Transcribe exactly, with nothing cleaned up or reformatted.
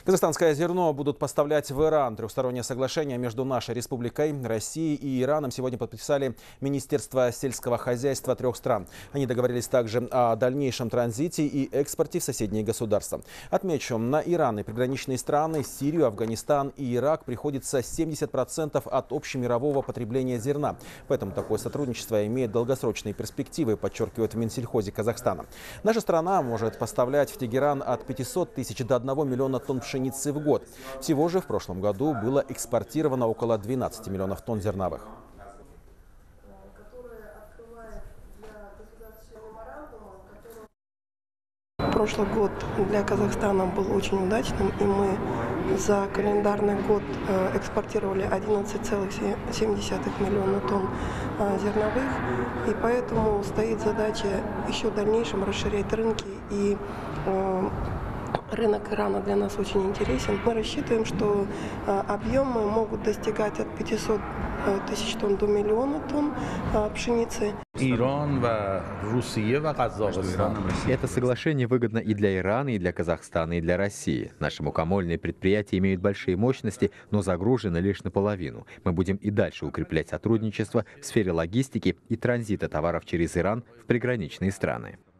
Казахстанское зерно будут поставлять в Иран. Трехстороннее соглашение между нашей республикой, Россией и Ираном сегодня подписали Министерство сельского хозяйства трех стран. Они договорились также о дальнейшем транзите и экспорте в соседние государства. Отмечу, на Иран и приграничные страны, Сирию, Афганистан и Ирак приходится семьдесят процентов от общемирового потребления зерна. Поэтому такое сотрудничество имеет долгосрочные перспективы, подчеркивает в Минсельхозе Казахстана. Наша страна может поставлять в Тегеран от пятисот тысяч до одного миллиона тонн пшеницы в год. Всего же в прошлом году было экспортировано около двенадцати миллионов тонн зерновых. Прошлый год для Казахстана был очень удачным, и мы за календарный год экспортировали одиннадцать целых семь десятых миллиона тонн зерновых, и поэтому стоит задача еще в дальнейшем расширять рынки, и рынок Ирана для нас очень интересен. Мы рассчитываем, что объемы могут достигать от пятисот тысяч тонн до миллиона тонн пшеницы. Это соглашение выгодно и для Ирана, и для Казахстана, и для России. Наши мукомольные предприятия имеют большие мощности, но загружены лишь наполовину. Мы будем и дальше укреплять сотрудничество в сфере логистики и транзита товаров через Иран в приграничные страны.